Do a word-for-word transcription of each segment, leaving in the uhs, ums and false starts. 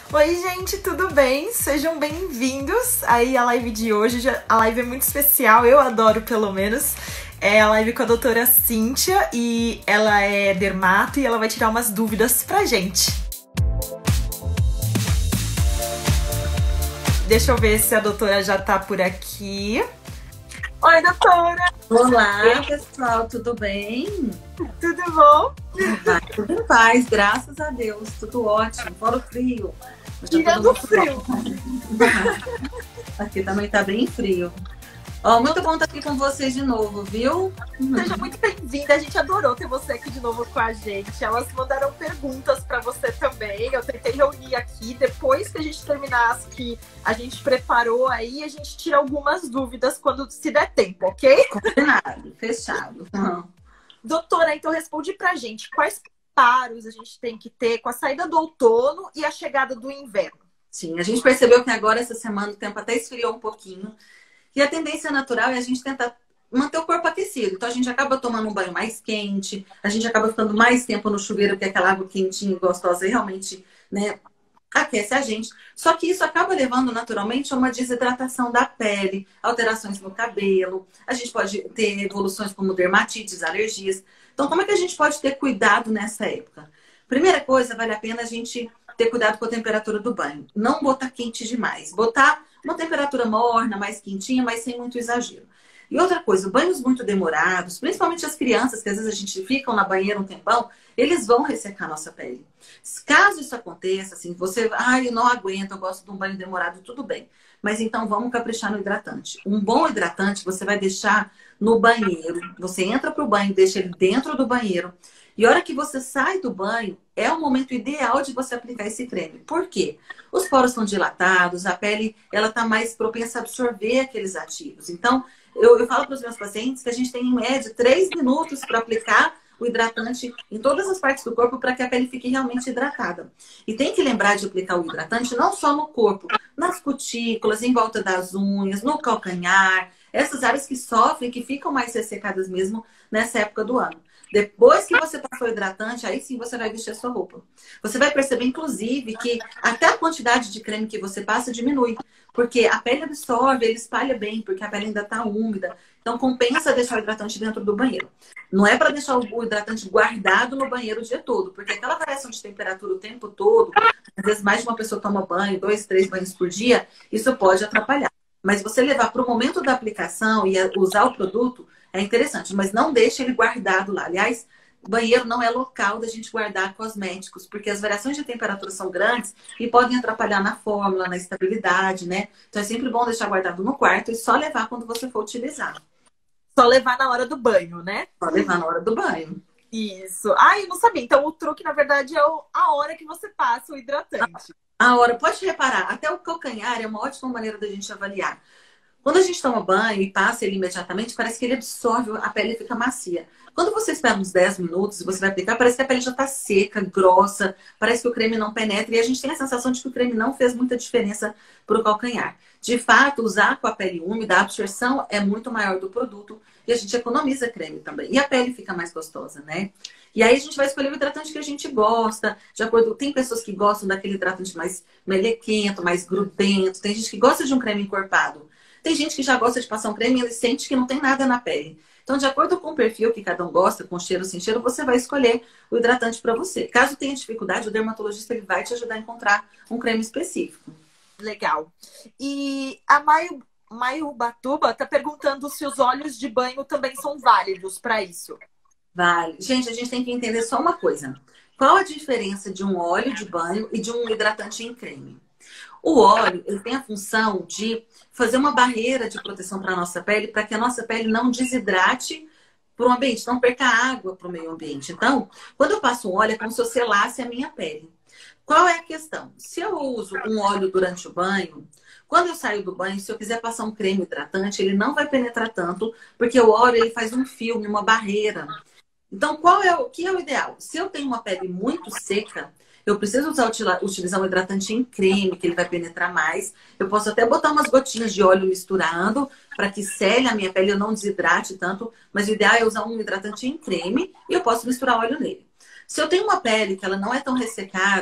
Oi, gente, tudo bem? Sejam bem-vindos aí à live de hoje. Já- A live é muito especial, eu adoro pelo menos. É a live com a doutora Cíntia e ela é dermato e ela vai tirar umas dúvidas pra gente. Deixa eu ver se a doutora já tá por aqui. Oi, doutora! Olá, pessoal, tudo bem? Tudo bom? Vai tudo em paz, graças a Deus, tudo ótimo, fora o frio. Eu já tô Tirando no o frio. Aqui também tá bem frio. Ó, muito bom estar aqui com vocês de novo, viu? Seja muito bem-vinda, a gente adorou ter você aqui de novo com a gente. Elas mandaram perguntas para você também. Eu tentei reunir aqui. Depois que a gente terminasse, que a gente preparou aí, a gente tira algumas dúvidas quando se der tempo, ok? Combinado, fechado. Uhum. Doutora, então responde pra gente. Quais preparos a gente tem que ter com a saída do outono e a chegada do inverno? Sim, a gente percebeu que agora, essa semana, o tempo até esfriou um pouquinho. E a tendência natural é a gente tentar manter o corpo aquecido. Então, a gente acaba tomando um banho mais quente, a gente acaba ficando mais tempo no chuveiro, porque aquela água quentinha e gostosa realmente, né, aquece a gente. Só que isso acaba levando naturalmente a uma desidratação da pele, alterações no cabelo. A gente pode ter evoluções como dermatites, alergias. Então, como é que a gente pode ter cuidado nessa época? Primeira coisa, vale a pena a gente ter cuidado com a temperatura do banho. Não botar quente demais. Botar uma temperatura morna, mais quentinha, mas sem muito exagero. E outra coisa, banhos muito demorados, principalmente as crianças, que às vezes a gente fica na banheira um tempão, eles vão ressecar a nossa pele. Caso isso aconteça, assim, você, ah, eu não aguento, eu gosto de um banho demorado, tudo bem. Mas então vamos caprichar no hidratante. Um bom hidratante você vai deixar no banheiro. Você entra pro banho, deixa ele dentro do banheiro. E a hora que você sai do banho, é o momento ideal de você aplicar esse creme. Por quê? Os poros estão dilatados, a pele ela está mais propensa a absorver aqueles ativos. Então, eu, eu falo para os meus pacientes que a gente tem, em média, três minutos para aplicar o hidratante em todas as partes do corpo para que a pele fique realmente hidratada. E tem que lembrar de aplicar o hidratante não só no corpo, nas cutículas, em volta das unhas, no calcanhar, essas áreas que sofrem, que ficam mais ressecadas mesmo nessa época do ano. Depois que você passou o hidratante, aí sim você vai vestir a sua roupa. Você vai perceber, inclusive, que até a quantidade de creme que você passa diminui. Porque a pele absorve, ele espalha bem, porque a pele ainda está úmida. Então, compensa deixar o hidratante dentro do banheiro. Não é para deixar o hidratante guardado no banheiro o dia todo, porque aquela variação de temperatura o tempo todo, às vezes mais de uma pessoa toma banho, dois, três banhos por dia, isso pode atrapalhar. Mas você levar para o momento da aplicação e usar o produto, é interessante, mas não deixe ele guardado lá. Aliás, banheiro não é local da gente guardar cosméticos, porque as variações de temperatura são grandes e podem atrapalhar na fórmula, na estabilidade, né? Então é sempre bom deixar guardado no quarto e só levar quando você for utilizar. Só levar na hora do banho, né? Só levar na hora do banho. Isso. Ah, eu não sabia. Então, o truque, na verdade, é o- a hora que você passa o hidratante. A hora, pode reparar, até o calcanhar é uma ótima maneira da gente avaliar. Quando a gente toma banho e passa ele imediatamente, parece que ele absorve, a pele fica macia. Quando você espera uns dez minutos e você vai aplicar, parece que a pele já está seca, grossa, parece que o creme não penetra e a gente tem a sensação de que o creme não fez muita diferença para o calcanhar. De fato, usar com a pele úmida, a absorção é muito maior do produto e a gente economiza creme também. E a pele fica mais gostosa, né? E aí a gente vai escolher o hidratante que a gente gosta. De acordo, tem pessoas que gostam daquele hidratante mais melequento, mais grudento. Tem gente que gosta de um creme encorpado. Tem gente que já gosta de passar um creme e ele sente que não tem nada na pele. Então, de acordo com o perfil que cada um gosta, com cheiro ou sem cheiro, você vai escolher o hidratante para você. Caso tenha dificuldade, o dermatologista ele vai te ajudar a encontrar um creme específico. Legal. E a Maio, Maio Batuba tá perguntando se os óleos de banho também são válidos para isso. Vale. Gente, a gente tem que entender só uma coisa. Qual a diferença de um óleo de banho e de um hidratante em creme? O óleo, ele tem a função de fazer uma barreira de proteção para a nossa pele, para que a nossa pele não desidrate para o ambiente, não perca água para o meio ambiente. Então, quando eu passo um óleo, é como se eu selasse a minha pele. Qual é a questão? Se eu uso um óleo durante o banho, quando eu saio do banho, se eu quiser passar um creme hidratante, ele não vai penetrar tanto, porque o óleo ele faz um filme, uma barreira. Então, qual é o que é o ideal? Se eu tenho uma pele muito seca, eu preciso usar, utilizar um hidratante em creme, que ele vai penetrar mais. Eu posso até botar umas gotinhas de óleo misturando, para que sele a minha pele e eu não desidrate tanto. Mas o ideal é usar um hidratante em creme e eu posso misturar óleo nele. Se eu tenho uma pele que ela não é tão ressecada,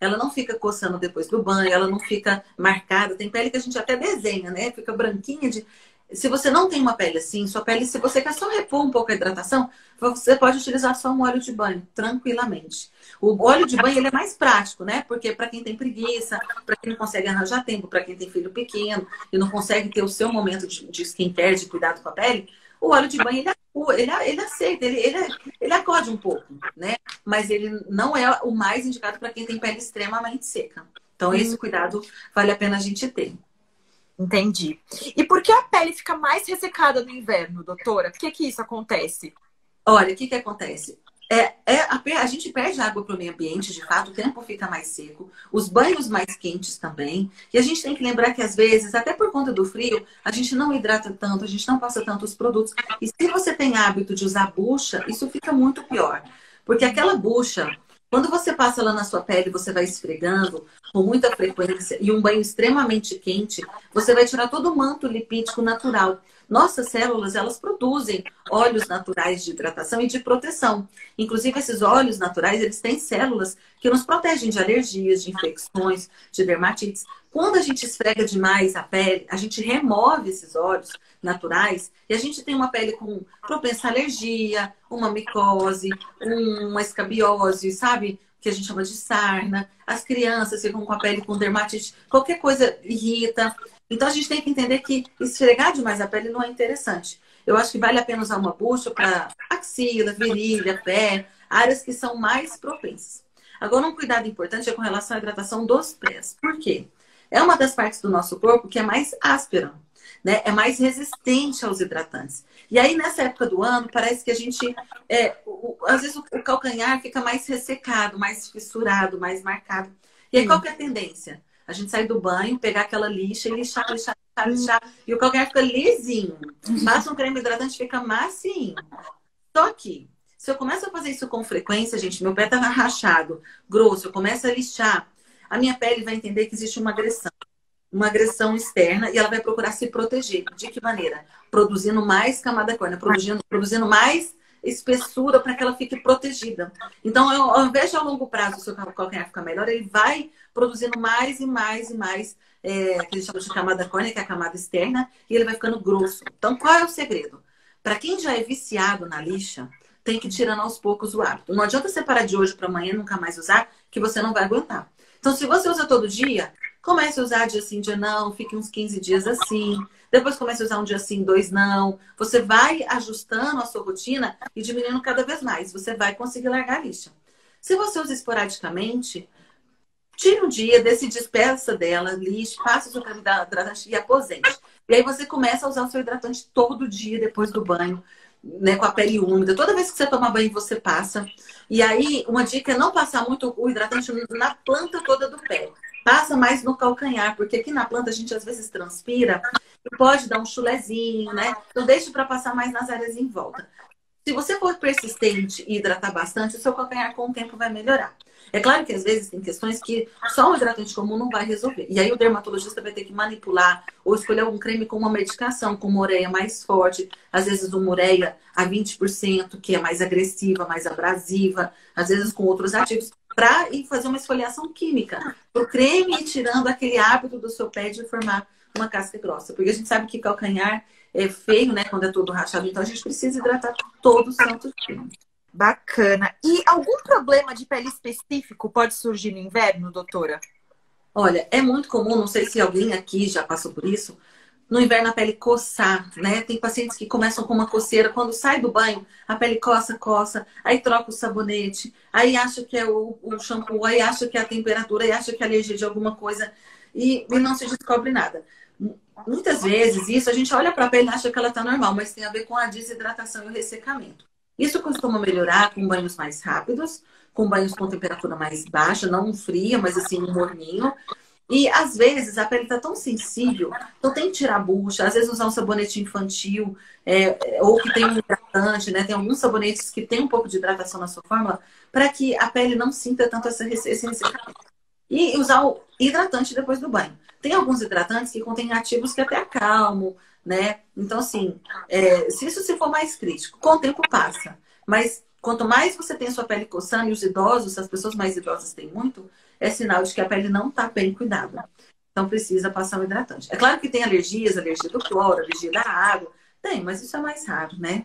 ela não fica coçando depois do banho, ela não fica marcada. Tem pele que a gente até desenha, né? Fica branquinha de... Se você não tem uma pele assim, sua pele, se você quer só repor um pouco a hidratação, você pode utilizar só um óleo de banho, tranquilamente. O óleo de banho, ele é mais prático, né? Porque para quem tem preguiça, para quem não consegue arranjar tempo, para quem tem filho pequeno e não consegue ter o seu momento de, de skincare, de cuidado com a pele, o óleo de banho, ele, ele, ele aceita, ele, ele, ele acode um pouco, né? Mas ele não é o mais indicado para quem tem pele extremamente seca. Então, esse cuidado vale a pena a gente ter. Entendi. E por que a pele fica mais ressecada no inverno, doutora? Por que que isso acontece? Olha, o que que acontece? É, é, a, a gente perde água para o meio ambiente, de fato, o tempo fica mais seco, os banhos mais quentes também. E a gente tem que lembrar que, às vezes, até por conta do frio, a gente não hidrata tanto, a gente não passa tantos produtos. E se você tem hábito de usar bucha, isso fica muito pior. Porque aquela bucha, quando você passa lá na sua pele, você vai esfregando com muita frequência e um banho extremamente quente, você vai tirar todo o manto lipídico natural. Nossas células, elas produzem óleos naturais de hidratação e de proteção. Inclusive, esses óleos naturais, eles têm células que nos protegem de alergias, de infecções, de dermatites. Quando a gente esfrega demais a pele, a gente remove esses óleos naturais e a gente tem uma pele com propensa à alergia, uma micose, uma escabiose, sabe? Que a gente chama de sarna. As crianças ficam com a pele com dermatite, qualquer coisa irrita. Então, a gente tem que entender que esfregar demais a pele não é interessante. Eu acho que vale a pena usar uma bucha para axila, virilha, pé, áreas que são mais propensas. Agora, um cuidado importante é com relação à hidratação dos pés. Por quê? É uma das partes do nosso corpo que é mais áspera, né? É mais resistente aos hidratantes. E aí, nessa época do ano, parece que a gente... É, o, às vezes, o, o calcanhar fica mais ressecado, mais fissurado, mais marcado. E aí, qual que é a tendência? A gente sai do banho, pegar aquela lixa e lixar, lixar, lixar, lixar. E o calcanhar fica lisinho. Passa um creme hidratante, fica macinho. Só que, se eu começo a fazer isso com frequência, gente, meu pé tá rachado, grosso, eu começo a lixar, a minha pele vai entender que existe uma agressão. Uma agressão externa e ela vai procurar se proteger. De que maneira? Produzindo mais camada córnea, produzindo, produzindo mais espessura para que ela fique protegida. Então, ao invés de a longo prazo o seu calcanhar ficar melhor, ele vai produzindo mais e mais e mais, é, que eles chamam de camada córnea, que é a camada externa, e ele vai ficando grosso. Então, qual é o segredo? Para quem já é viciado na lixa, tem que ir tirando aos poucos o hábito. Não adianta você parar de hoje para amanhã e nunca mais usar, que você não vai aguentar. Então, se você usa todo dia, comece a usar dia sim, dia não, fique uns quinze dias assim. Depois comece a usar um dia sim, dois não. Você vai ajustando a sua rotina e diminuindo cada vez mais. Você vai conseguir largar a lixa. Se você usa esporadicamente, tire um dia, desse despeça dela, lixe, faça o seu creme hidratante e aposente. E aí você começa a usar o seu hidratante todo dia depois do banho, né, com a pele úmida. Toda vez que você toma banho, você passa. E aí, uma dica é não passar muito o hidratante na planta toda do pé. Passa mais no calcanhar, porque aqui na planta a gente às vezes transpira e pode dar um chulezinho, né? Então deixe para passar mais nas áreas em volta. Se você for persistente e hidratar bastante, o seu calcanhar com o tempo vai melhorar. É claro que às vezes tem questões que só um hidratante comum não vai resolver. E aí o dermatologista vai ter que manipular ou escolher um creme com uma medicação, com uma ureia mais forte. Às vezes uma ureia a vinte por cento, que é mais agressiva, mais abrasiva. Às vezes com outros ativos. Para ir fazer uma esfoliação química. O creme ir tirando aquele hábito do seu pé de formar uma casca grossa. Porque a gente sabe que calcanhar é feio, né? Quando é todo rachado. Então a gente precisa hidratar todo o santo dia. Bacana. E algum problema de pele específico pode surgir no inverno, doutora? Olha, é muito comum, não sei se alguém aqui já passou por isso, no inverno a pele coçar, né? Tem pacientes que começam com uma coceira, quando sai do banho, a pele coça, coça, aí troca o sabonete, aí acha que é o, o shampoo, aí acha que é a temperatura, aí acha que é alergia de alguma coisa e, e não se descobre nada. Muitas vezes isso, a gente olha para a pele e acha que ela está normal, mas tem a ver com a desidratação e o ressecamento. Isso costuma melhorar com banhos mais rápidos, com banhos com temperatura mais baixa, não fria, mas assim, um morninho. E às vezes a pele está tão sensível, então tem que tirar a bucha, às vezes usar um sabonete infantil, é, ou que tem um hidratante, né? Tem alguns sabonetes que tem um pouco de hidratação na sua fórmula, para que a pele não sinta tanto esse ressecamento. E usar o hidratante depois do banho. Tem alguns hidratantes que contêm ativos que até acalmam, né? Então, assim, é, se isso se for mais crítico, com o tempo passa. Mas quanto mais você tem a sua pele coçando, e os idosos, as pessoas mais idosas têm muito, é sinal de que a pele não está bem cuidada. Então precisa passar um hidratante. É claro que tem alergias, alergia do cloro, alergia da água. Tem, mas isso é mais raro, né?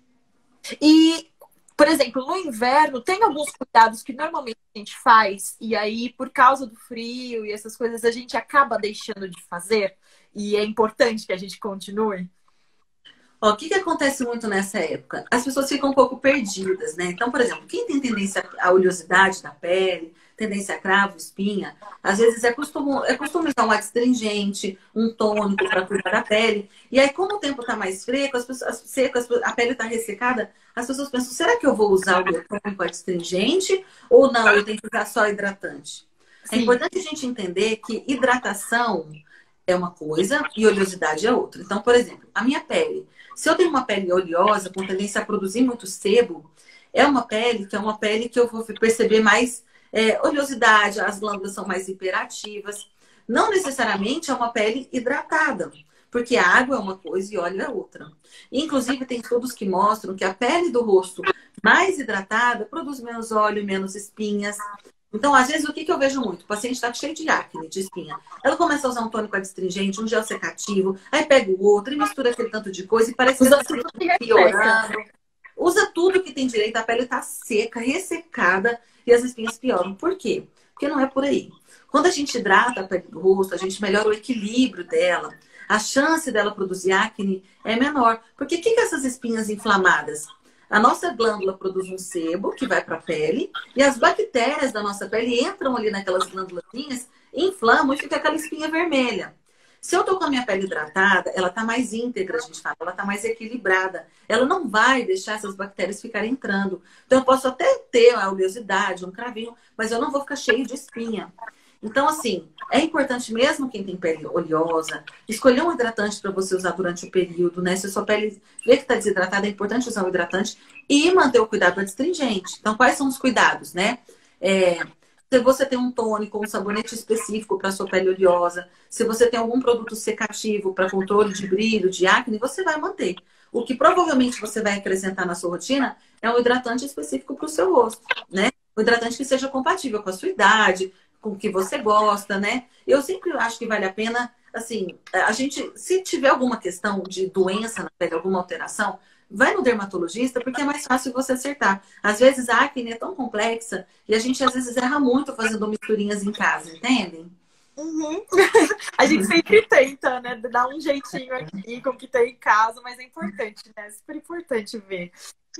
E, por exemplo, no inverno, tem alguns cuidados que normalmente a gente faz, e aí, por causa do frio e essas coisas, a gente acaba deixando de fazer, e é importante que a gente continue. Ó, o que que acontece muito nessa época? As pessoas ficam um pouco perdidas, né? Então, por exemplo, quem tem tendência à oleosidade da pele, tendência a cravo, espinha, às vezes é costume, é costume usar um adstringente, um tônico para cuidar da pele. E aí, como o tempo está mais fresco, as pessoas, seco, as, a pele está ressecada, as pessoas pensam, será que eu vou usar o meu tônico adstringente ou não? Eu tenho que usar só hidratante. É Sim. importante a gente entender que hidratação é uma coisa e oleosidade é outra. Então, por exemplo, a minha pele. Se eu tenho uma pele oleosa, com tendência a produzir muito sebo, é uma pele que é uma pele que eu vou perceber mais é, oleosidade, as glândulas são mais hiperativas. Não necessariamente é uma pele hidratada, porque a água é uma coisa e óleo é outra. Inclusive, tem estudos que mostram que a pele do rosto mais hidratada produz menos óleo, menos espinhas. Então, às vezes, o que, que eu vejo muito? O paciente está cheio de acne, de espinha. Ela começa a usar um tônico adstringente, um gel secativo, aí pega o outro e mistura aquele tanto de coisa e parece que Usa está tudo que piorando. Usa tudo que tem direito, a pele está seca, ressecada e as espinhas pioram. Por quê? Porque não é por aí. Quando a gente hidrata a pele do rosto, a gente melhora o equilíbrio dela. A chance dela produzir acne é menor. Porque o que, que essas espinhas inflamadas? A nossa glândula produz um sebo que vai para a pele e as bactérias da nossa pele entram ali naquelas glândulazinhas, inflamam e fica aquela espinha vermelha. Se eu tô com a minha pele hidratada, ela tá mais íntegra, a gente fala, ela tá mais equilibrada. Ela não vai deixar essas bactérias ficarem entrando. Então eu posso até ter a oleosidade, um cravinho, mas eu não vou ficar cheio de espinha. Então, assim, é importante mesmo quem tem pele oleosa, escolher um hidratante para você usar durante o período, né? Se a sua pele vê que está desidratada, é importante usar um hidratante e manter o cuidado adstringente. Então, quais são os cuidados, né? É, se você tem um tônico, um sabonete específico para sua pele oleosa, se você tem algum produto secativo para controle de brilho, de acne, você vai manter. O que provavelmente você vai acrescentar na sua rotina é um hidratante específico para o seu rosto, né? Um hidratante que seja compatível com a sua idade, com o que você gosta, né? Eu sempre acho que vale a pena, assim, a gente, se tiver alguma questão de doença na pele, alguma alteração, vai no dermatologista, porque é mais fácil você acertar. Às vezes a acne é tão complexa e a gente às vezes erra muito fazendo misturinhas em casa, entendem? Uhum. A gente sempre tenta, né? Dar um jeitinho aqui com o que tem em casa, mas é importante, né? É super importante ver.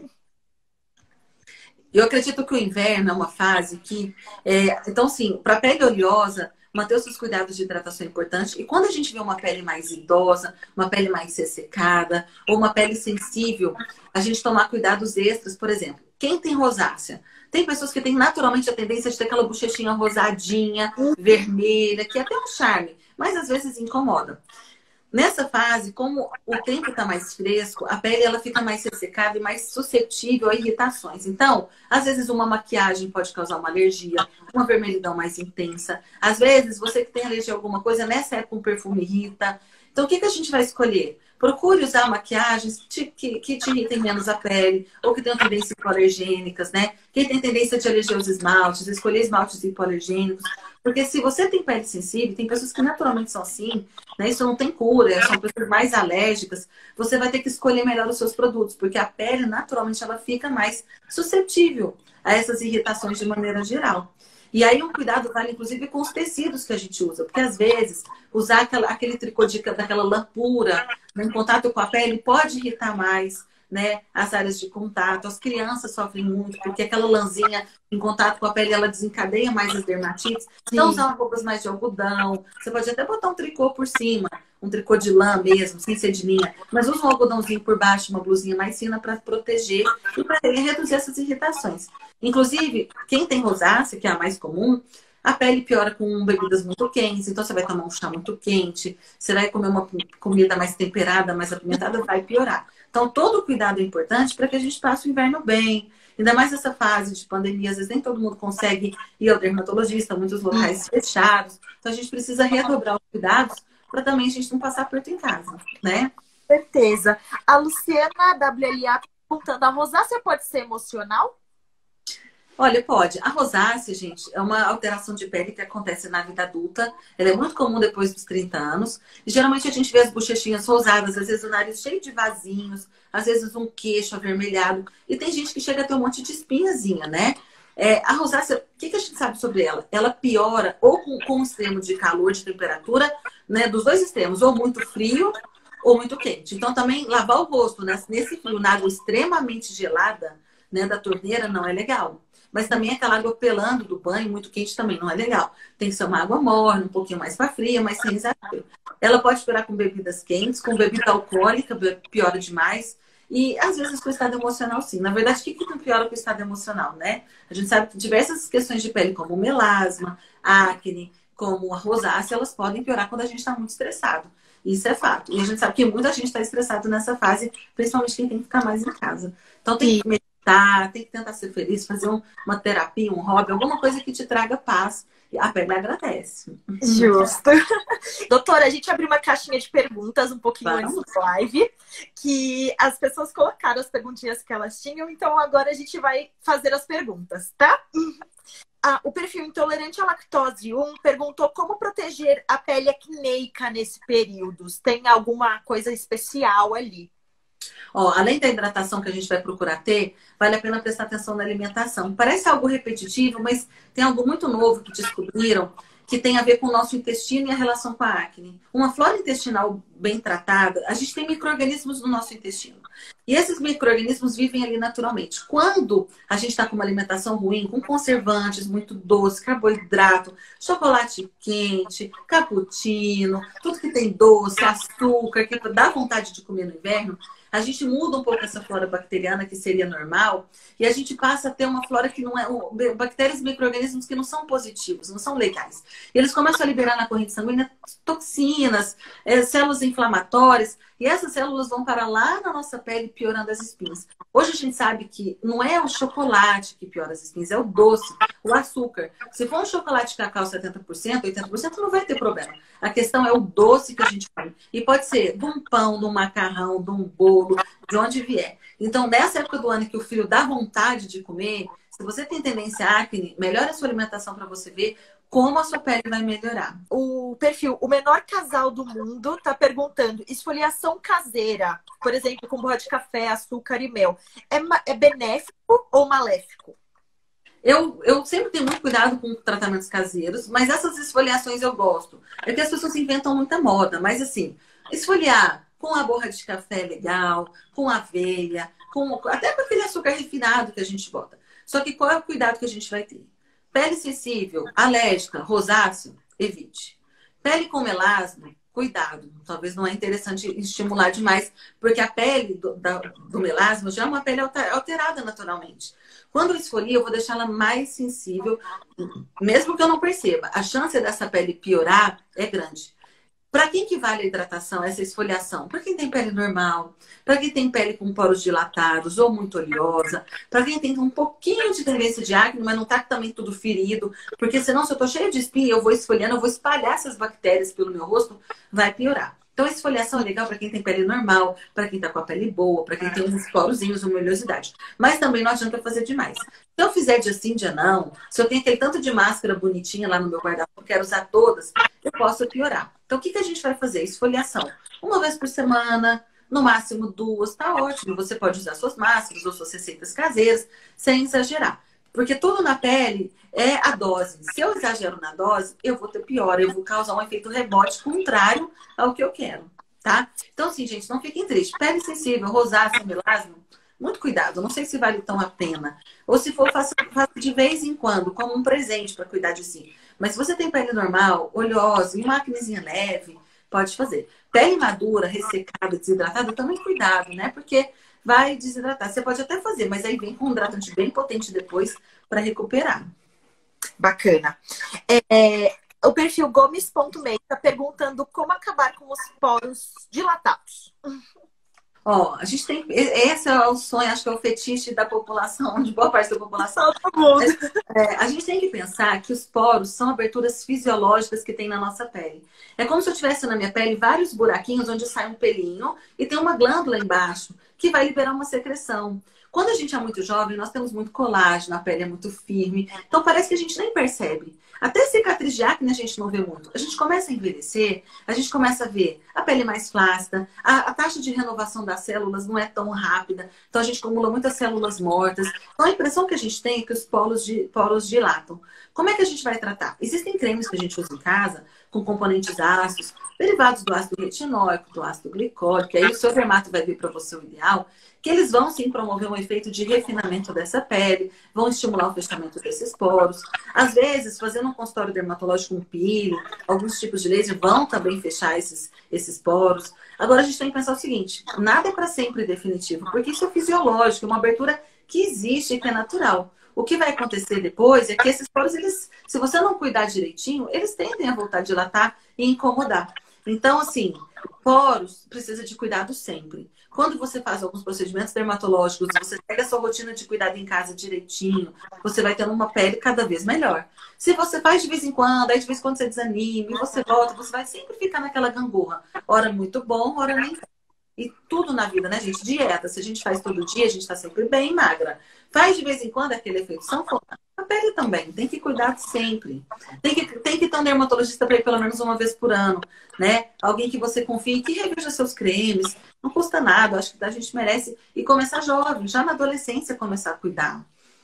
Eu acredito que o inverno é uma fase que... É, então, assim, para a pele oleosa, manter os seus cuidados de hidratação é importante. E quando a gente vê uma pele mais idosa, uma pele mais ressecada, ou uma pele sensível, a gente tomar cuidados extras. Por exemplo, quem tem rosácea? Tem pessoas que têm naturalmente a tendência de ter aquela bochechinha rosadinha, vermelha, que é até um charme, mas às vezes incomoda. Nessa fase, como o tempo está mais fresco, a pele ela fica mais ressecada e mais suscetível a irritações. Então, às vezes uma maquiagem pode causar uma alergia, uma vermelhidão mais intensa. Às vezes, você que tem alergia a alguma coisa, nessa época um perfume irrita. Então, o que, que a gente vai escolher? Procure usar maquiagens que, que, que te irritem menos a pele, ou que tenham tendências hipoalergênicas, né? Quem tem tendência de alergia aos esmaltes, escolher esmaltes hipoalergênicos. Porque se você tem pele sensível, tem pessoas que naturalmente são assim, né? Isso não tem cura, são pessoas mais alérgicas, você vai ter que escolher melhor os seus produtos, porque a pele, naturalmente, ela fica mais suscetível a essas irritações de maneira geral. E aí um cuidado vale, inclusive, com os tecidos que a gente usa, porque às vezes usar aquela, aquele tricô de, daquela lã pura, né, em contato com a pele pode irritar mais, né, as áreas de contato. As crianças sofrem muito, porque aquela lãzinha em contato com a pele, ela desencadeia mais as dermatites. Então, usar roupas mais de algodão. Você pode até botar um tricô por cima, um tricô de lã mesmo, sem ser de linha. Mas usa um algodãozinho por baixo, uma blusinha mais fina para proteger e para reduzir essas irritações. Inclusive, quem tem rosácea, que é a mais comum, a pele piora com bebidas muito quentes. Então, você vai tomar um chá muito quente, você vai comer uma comida mais temperada, mais apimentada, vai piorar. Então, todo cuidado é importante para que a gente passe o inverno bem. Ainda mais nessa fase de pandemia, às vezes nem todo mundo consegue ir ao dermatologista, muitos locais fechados. Então, a gente precisa redobrar os cuidados para também a gente não passar aperto em casa, né? Certeza. A Luciana W L A perguntando, a rosácea pode ser emocional? Olha, pode. A rosácea, gente, é uma alteração de pele que acontece na vida adulta. Ela é muito comum depois dos trinta anos. E, geralmente a gente vê as bochechinhas rosadas, às vezes o nariz cheio de vasinhos, às vezes um queixo avermelhado. E tem gente que chega a ter um monte de espinhazinha, né? É, a rosácea, o que, que a gente sabe sobre ela? Ela piora ou com, com o extremo de calor, de temperatura, né? Dos dois extremos, ou muito frio ou muito quente. Então, também lavar o rosto, né, nesse frio, na água extremamente gelada, né, da torneira, não é legal. Mas também aquela água pelando do banho, muito quente, também não é legal. Tem que ser uma água morna, um pouquinho mais para fria, mas sem exagero. Ela pode piorar com bebidas quentes, com bebida alcoólica, piora demais. E às vezes com o estado emocional, sim. Na verdade, o que, que não piora com o estado emocional, né? A gente sabe que diversas questões de pele, como melasma, acne, como a rosácea, elas podem piorar quando a gente está muito estressado. Isso é fato. E a gente sabe que muita gente está estressado nessa fase, principalmente quem tem que ficar mais em casa. Então tem que meditar, tem que tentar ser feliz, fazer um, uma terapia, um hobby, alguma coisa que te traga paz. E a pele agradece. Justo. Doutora, a gente abriu uma caixinha de perguntas um pouquinho Vamos. antes da live, que as pessoas colocaram as perguntinhas que elas tinham, então agora a gente vai fazer as perguntas, tá? Ah, o perfil Intolerante à Lactose um perguntou como proteger a pele acneica nesse período. Tem alguma coisa especial ali? Ó, além da hidratação que a gente vai procurar ter, vale a pena prestar atenção na alimentação. Parece algo repetitivo, mas tem algo muito novo que descobriram que tem a ver com o nosso intestino e a relação com a acne. Uma flora intestinal bem tratada, a gente tem micro-organismos no nosso intestino. E esses micro-organismos vivem ali naturalmente. Quando a gente está com uma alimentação ruim, com conservantes muito doces, carboidrato, chocolate quente, cappuccino, tudo que tem doce, açúcar, que dá vontade de comer no inverno, a gente muda um pouco essa flora bacteriana, que seria normal, e a gente passa a ter uma flora que não é... bactérias e micro-organismos que não são positivos, não são legais. E eles começam a liberar na corrente sanguínea toxinas, é, células inflamatórias, e essas células vão para lá na nossa pele, piorando as espinhas. Hoje a gente sabe que não é o chocolate que piora as espinhas, é o doce, o açúcar. Se for um chocolate de cacau setenta por cento, oitenta por cento, não vai ter problema. A questão é o doce que a gente come. E pode ser de um pão, de um macarrão, de um bolo, de onde vier. Então, nessa época do ano que o frio dá vontade de comer, se você tem tendência à acne, melhore a sua alimentação para você ver como a sua pele vai melhorar. O perfil O Menor Casal do Mundo está perguntando: esfoliação caseira, por exemplo, com borra de café, açúcar e mel, é, é benéfico ou maléfico? Eu, eu sempre tenho muito cuidado com tratamentos caseiros, mas essas esfoliações eu gosto. É que as pessoas inventam muita moda, mas assim, esfoliar com a borra de café legal, com aveia, com, até com aquele açúcar refinado que a gente bota. Só que qual é o cuidado que a gente vai ter? Pele sensível, alérgica, rosáceo, evite. Pele com melasma, cuidado. Talvez não é interessante estimular demais, porque a pele do, da, do melasma já é uma pele alterada naturalmente. Quando eu esfolio, eu vou deixá-la mais sensível, mesmo que eu não perceba. A chance dessa pele piorar é grande. Para quem que vale a hidratação, essa esfoliação? Para quem tem pele normal, para quem tem pele com poros dilatados ou muito oleosa, para quem tem um pouquinho de tendência de acne, mas não está também tudo ferido, porque senão se eu estou cheia de espinha, eu vou esfoliando, eu vou espalhar essas bactérias pelo meu rosto, vai piorar. Então a esfoliação é legal para quem tem pele normal, para quem está com a pele boa, para quem tem uns porozinhos, uma oleosidade. Mas também não adianta fazer demais. Se eu fizer dia sim, dia não, se eu tenho aquele tanto de máscara bonitinha lá no meu guarda-roupa, quero usar todas, eu posso piorar. Então, o que, que a gente vai fazer? Esfoliação. Uma vez por semana, no máximo duas, tá ótimo. Você pode usar suas máscaras ou suas receitas caseiras, sem exagerar. Porque tudo na pele é a dose. Se eu exagero na dose, eu vou ter pior. Eu vou causar um efeito rebote contrário ao que eu quero, tá? Então, assim, gente, não fiquem tristes. Pele sensível, rosácea, melasma, muito cuidado. Não sei se vale tão a pena. Ou se for, faça, faça de vez em quando, como um presente para cuidar de si. Mas se você tem pele normal, oleosa e uma acnezinha leve, pode fazer. Pele madura, ressecada, desidratada, também cuidado, né? Porque vai desidratar. Você pode até fazer, mas aí vem com um hidratante bem potente depois para recuperar. Bacana. É, o perfil Gomes ponto meio está perguntando como acabar com os poros dilatados. Ó, a gente tem... Esse é o sonho, acho que é o fetiche da população, de boa parte da população. É, a gente tem que pensar que os poros são aberturas fisiológicas que tem na nossa pele. É como se eu tivesse na minha pele vários buraquinhos onde sai um pelinho e tem uma glândula embaixo que vai liberar uma secreção. Quando a gente é muito jovem, nós temos muito colágeno, a pele é muito firme. Então parece que a gente nem percebe. Até cicatriz de acne a gente não vê muito. A gente começa a envelhecer, a gente começa a ver a pele mais flácida, a, a taxa de renovação das células não é tão rápida. Então a gente acumula muitas células mortas. Então a impressão que a gente tem é que os poros, de, poros dilatam. Como é que a gente vai tratar? Existem cremes que a gente usa em casa com componentes ácidos, derivados do ácido retinóico, do ácido glicólico, aí o seu dermato vai ver para você o ideal, que eles vão sim promover um efeito de refinamento dessa pele, vão estimular o fechamento desses poros. Às vezes, fazendo um consultório dermatológico com peeling, alguns tipos de laser vão também fechar esses, esses poros. Agora a gente tem que pensar o seguinte, nada é para sempre definitivo, porque isso é fisiológico, é uma abertura que existe e que é natural. O que vai acontecer depois é que esses poros, eles, se você não cuidar direitinho, eles tendem a voltar a dilatar e incomodar. Então, assim, poros precisa de cuidado sempre. Quando você faz alguns procedimentos dermatológicos, você pega a sua rotina de cuidado em casa direitinho, você vai tendo uma pele cada vez melhor. Se você faz de vez em quando, aí de vez em quando você desanima e você volta, você vai sempre ficar naquela gangorra. Ora muito bom, ora nem. E tudo na vida, né, gente? Dieta. Se a gente faz todo dia, a gente tá sempre bem magra. Faz de vez em quando aquele efeito sanfona. A pele também. Tem que cuidar sempre. Tem que, tem que ter um dermatologista para ir pelo menos uma vez por ano, né? Alguém que você confie, que reveja seus cremes. Não custa nada. Acho que a gente merece. E começar jovem. Já na adolescência começar a cuidar.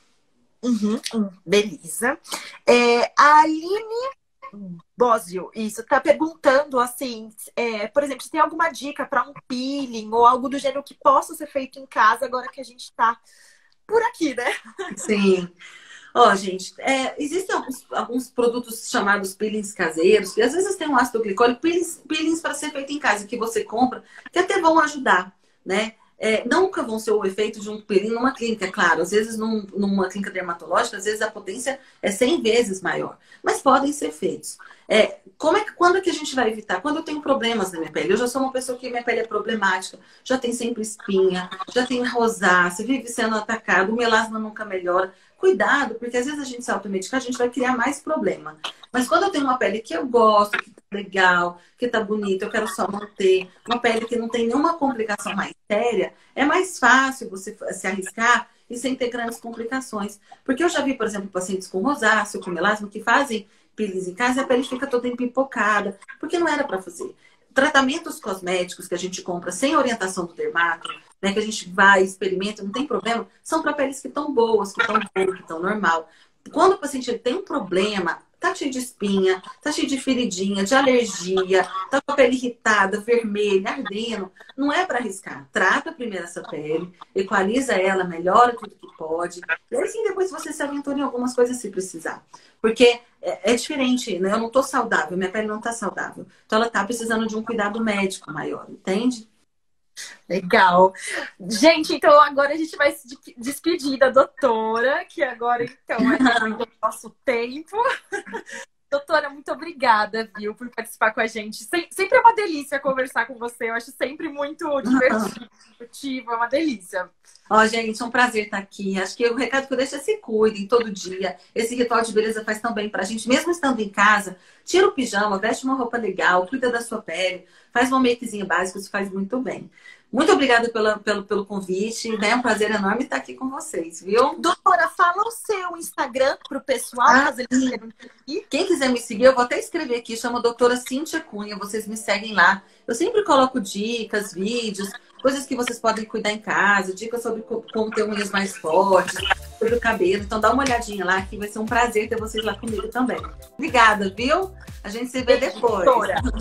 Uhum, beleza. É, a Aline Bósio, isso, tá perguntando assim, é, por exemplo, se tem alguma dica para um peeling ou algo do gênero que possa ser feito em casa agora que a gente tá por aqui, né? Sim. Ó, gente, é, existem alguns, alguns produtos chamados peelings caseiros, que às vezes tem um ácido glicólico, peelings, peelings para ser feito em casa, que você compra, que até vão ajudar, né? É, nunca vão ser o efeito de um peeling numa clínica, claro. Às vezes, num, numa clínica dermatológica, às vezes a potência é cem vezes maior. Mas podem ser feitos. É, como é que, quando é que a gente vai evitar? Quando eu tenho problemas na minha pele. Eu já sou uma pessoa que minha pele é problemática. Já tem sempre espinha, já tem rosácea, vive sendo atacado, o melasma nunca melhora. Cuidado, porque às vezes a gente se automedicar, a gente vai criar mais problema. Mas quando eu tenho uma pele que eu gosto, que tá legal, que tá bonita, eu quero só manter, uma pele que não tem nenhuma complicação mais séria, é mais fácil você se arriscar e sem ter grandes complicações. Porque eu já vi, por exemplo, pacientes com rosácea, com melasma, que fazem peelings em casa e a pele fica toda empipocada, porque não era para fazer. Tratamentos cosméticos que a gente compra sem orientação do dermato, né, que a gente vai, experimenta, não tem problema, são para peles que estão boas, que estão boas, que estão normal. Quando o paciente tem um problema, tá cheio de espinha, tá cheio de feridinha, de alergia, tá com a pele irritada, vermelha, ardendo, não é para arriscar. Trata primeiro essa pele, equaliza ela, melhora tudo que pode. E assim depois você se aventura em algumas coisas se precisar. Porque é, é diferente, né? Eu não tô saudável, minha pele não tá saudável. Então ela tá precisando de um cuidado médico maior, entende? Legal. Gente, então agora a gente vai se despedir da doutora, que agora então é o nosso tempo. Doutora, muito obrigada, viu, por participar com a gente. Sempre é uma delícia conversar com você. Eu acho sempre muito divertido, é uma delícia. Ó, gente, é um prazer estar aqui. Acho que o recado que eu deixo é se cuidem todo dia. Esse ritual de beleza faz tão bem pra gente. Mesmo estando em casa, tira o pijama, veste uma roupa legal, cuida da sua pele, faz uma makezinho básico, isso faz muito bem. Muito obrigada pela, pelo, pelo convite. É um prazer enorme estar aqui com vocês, viu? Doutora, fala o seu Instagram pro pessoal, ah, caso eles queiram seguir. Quem quiser me seguir, eu vou até escrever aqui, chama doutora Cíntia Cunha. Vocês me seguem lá. Eu sempre coloco dicas, vídeos, coisas que vocês podem cuidar em casa, dicas sobre como ter unhas mais fortes, sobre o cabelo. Então dá uma olhadinha lá, que vai ser um prazer ter vocês lá comigo também. Obrigada, viu? A gente se vê depois. Doutora.